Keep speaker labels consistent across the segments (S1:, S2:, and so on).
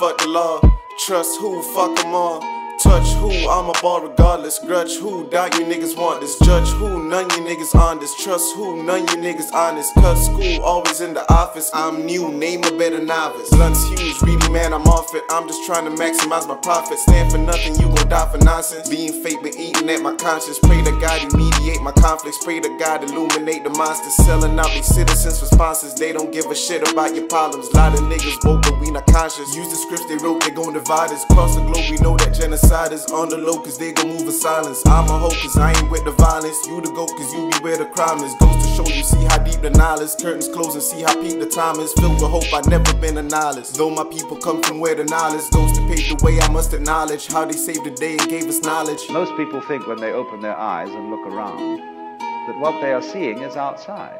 S1: fuck the law. Trust who, fuck them all. Touch who, I'm a ball regardless. Grudge who, doubt you niggas want this. Judge who, none you niggas on this. Trust who, none you niggas honest. Cut school, always in the office. I'm new, name a better novice. Blunts huge, really man, I'm off it. I'm just trying to maximize my profit. Stand for nothing, you gon' die for nonsense. Being fake, been eating at my conscience. Pray to God to mediate my conflicts. Pray to God illuminate the monsters. Selling out these citizens for sponsors. They don't give a shit about your problems. Lot of niggas woke, but we not conscious. Use the scripts they wrote, they gon' divide us. Across the globe, we know that genocide is on the low, cause they gon' move in silence. I'm a hoe, cause I ain't with the violence. You the goat, cause you be where the crime is. Goes to show you, see how deep the knowledge. Curtains close and see how peak the time is. Filled with hope, I never been a nihilist. Though my people come from where the knowledge goes to pave the way, I must acknowledge how they saved the day and gave us knowledge.
S2: Most people think when they open their eyes and look around that what they are seeing is outside.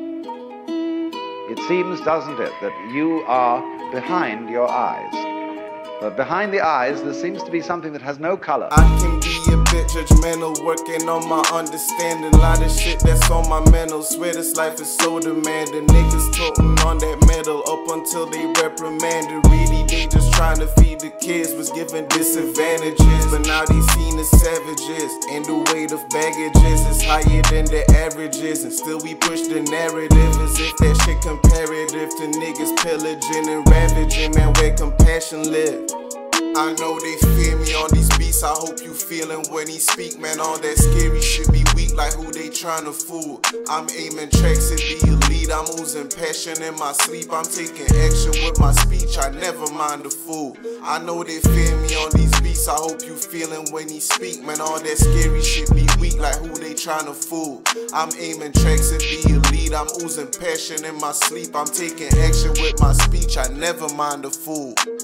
S2: It seems, doesn't it, that you are behind your eyes. But behind the eyes, there seems to be something that has no color.
S1: I can be a bit judgmental, working on my understanding. Lot of shit that's on my mental. Swear this life is so demanding. Niggas toting on that metal up until they reprimanded. Really, they just trying to feed the kids, was given disadvantages. But now they seen as savages, and the weight of baggages is higher than the averages. And still we push the narrative as if that shit comparative to niggas pillaging and ravaging. Man, where compassion live. I know they fear me on these beats, I hope you feelin' when he speak. Man, all that scary shit be weak, like who they tryna fool. I'm aiming tracks, it be elite. I'm oozing passion in my sleep. I'm taking action with my speech, I never mind a fool. I know they fear me on these beats, I hope you feelin' when he speak. Man, all that scary shit be weak, like who they tryna fool. I'm aiming tracks, it be elite. I'm oozing passion in my sleep. I'm taking action with my speech, I never mind a fool.